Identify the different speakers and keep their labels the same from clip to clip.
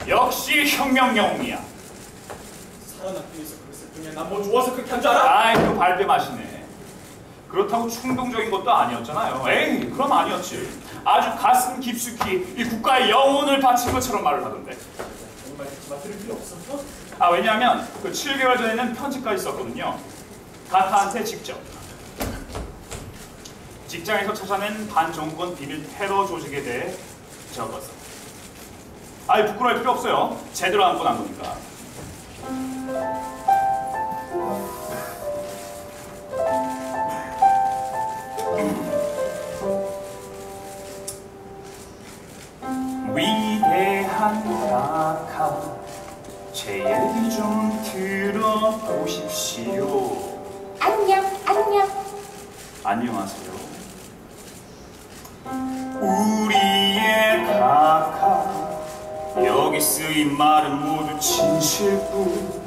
Speaker 1: 역시 혁명 영웅이야.
Speaker 2: 살아남기 위해서 그랬을 뿐이야. 난 뭐 좋아서 그렇게 한 줄 알아?
Speaker 1: 아이고 발뺌하시네. 그렇다고 충동적인 것도 아니었잖아요. 에이, 그럼 아니었지. 아주 가슴 깊숙이 이 국가의 영혼을 바친 것처럼 말을 하던데.
Speaker 2: 정말 그만 들을 필요 없었어?
Speaker 1: 아, 왜냐하면 그 7개월 전에는 편지까지 썼거든요. 가타한테 직접. 직장에서 찾아낸 반정권 비밀 테러 조직에 대해 적어서. 아이, 부끄러울 필요 없어요. 제대로 안고 난 거니까. 위대한 각하, 제 얘기 좀 들어보십시오.
Speaker 3: 안녕, 안녕.
Speaker 1: 안녕하세요. 우리의 각하, 여기 쓰인 말은 모두 진실뿐.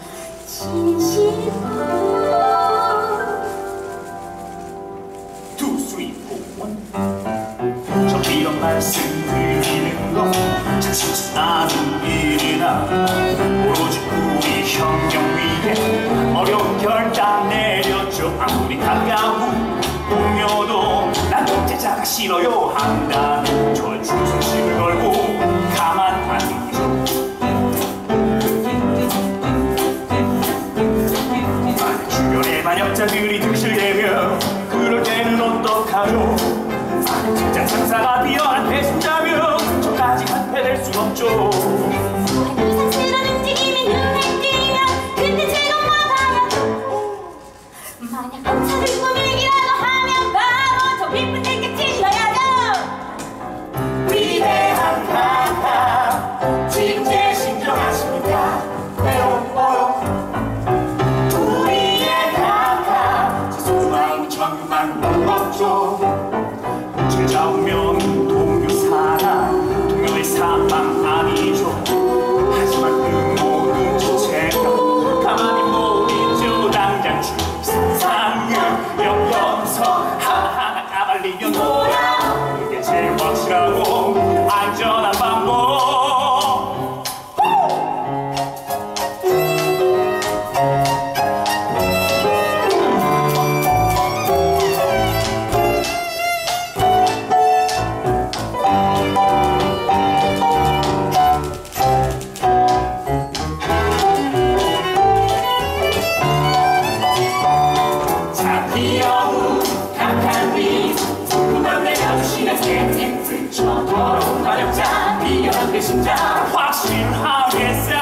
Speaker 3: 진실뿐.
Speaker 1: 2, 3, 4, 1. 저 이런 말씀 드리는 건 자칫 나는 일이나 오로지 우리 혁명 위에 어려운 결단 내렸죠. 아무리 가까운 동료도 난 독재자가 싫어요 한다는 저 충성심을 걸고 가만 안 두죠. 주변의 반역자들이 등실대면 그럴 때는 어떡하죠? 진짜 상사가 뛰어난 배신자면 저까지 한패될 순 없죠.
Speaker 3: 이상스런 움직임이 눈에 띄면 그때 제공만 하야죠. 만약 암살을 꾸미기라도 하면 바로 저 빗불 때게 찔러야죠.
Speaker 1: 위대한 각하, 지금 제 심정 아십니까? 외로워요. 우리의 각하, 제 소중한 천국만 울었죠. 제자 운명은 동료 사랑, 동료의 사망 아니죠. 하지만 그 모든 주체가 가만히 못 있죠. 당장 상상을 엮여서 하나하나 까발리며 놀아. 그게 제일 확실하고 안전한 방법. 배신자 확실하게